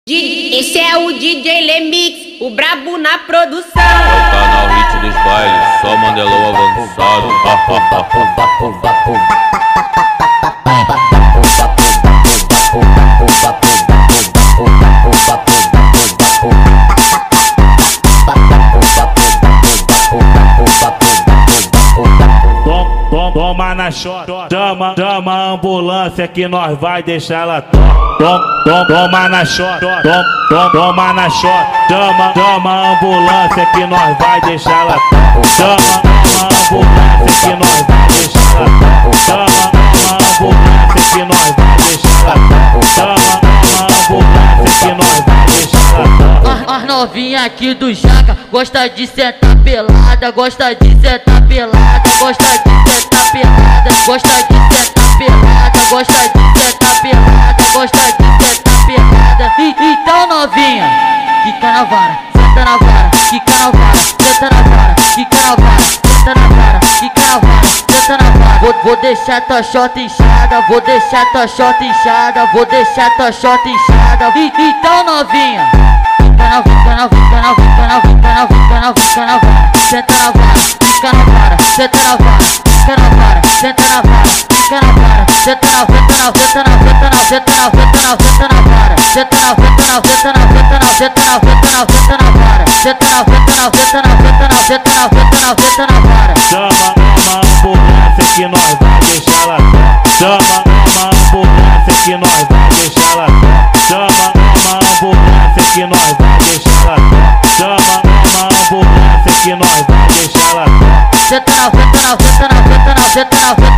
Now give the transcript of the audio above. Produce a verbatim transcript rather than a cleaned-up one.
Esse é o D J Lemix, o brabo na produção. É o canal Hit dos bailes, só Mandelão avançado. Toma na shot, chama, chama a ambulância que nós vai deixar ela tom, tom, tom, toma na shot, tom, tom, toma na shot, chama, chama a ambulância que nós vai deixar ela tom, chama, chama a ambulância que nós vai deixar ela tom, chama, chama a ambulância que nós vai deixar ela tom, chama, chama a ambulância que nós vai deixar ela tom. As novinha aqui do Jaca gosta de sentar pelada, gosta de sentar pelada, gosta de sentar pelada, gosta de sentar pelada, gosta de sentar pelada, gosta de sentar pelada. E, então novinha, quica na vara, senta na vara, quica na vara, senta na vara, quica na vara, senta na vara, quica na vara, senta na vara. Vou, vou deixar tua xota inchada, vou deixar tua xota inchada, vou deixar tua xota inchada. E, então novinha, fica na vara, fica na vara, fica na vara, fica na vara, fica na vara, senta na vara, fica na vara, senta na vara, fica na vara, senta na vara, fica na vara, senta na, senta na, senta na, senta na, senta na, senta na, senta na vara, senta na, senta na, senta na, senta na, senta na, senta na, senta na vara, senta na, senta na, senta na, senta na, senta na, senta na, senta na vara. Chama uma ambulância que nós vai deixar ela tom, chama uma ambulância que nós vai deixar ela tom, chama uma ambulância que nós vai deixar ela tom, chama uma ambulância que nós vai deixar ela tom. Senta na, senta na, senta na, senta na, senta na,